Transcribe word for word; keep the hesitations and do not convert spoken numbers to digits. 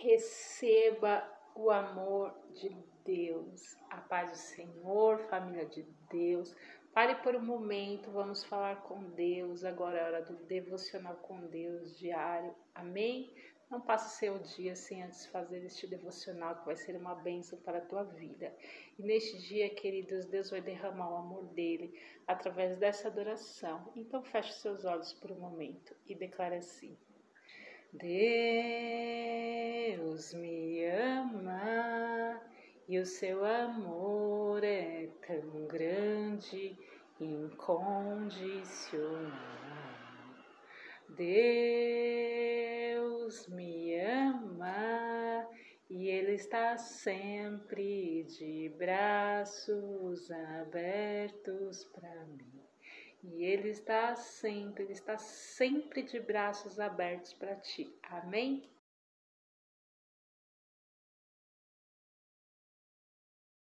Receba o amor de Deus, a paz do Senhor, família de Deus. Pare por um momento, vamos falar com Deus. Agora é a hora do devocional com Deus diário. Amém? Não passe seu dia sem antes fazer este devocional, que vai ser uma bênção para a tua vida. E neste dia, queridos, Deus vai derramar o amor dele através dessa adoração. Então feche seus olhos por um momento e declare assim: Deus me ama e o seu amor é tão grande, incondicional. Deus me ama e Ele está sempre de braços abertos para mim. E Ele está sempre, Ele está sempre de braços abertos para ti. Amém?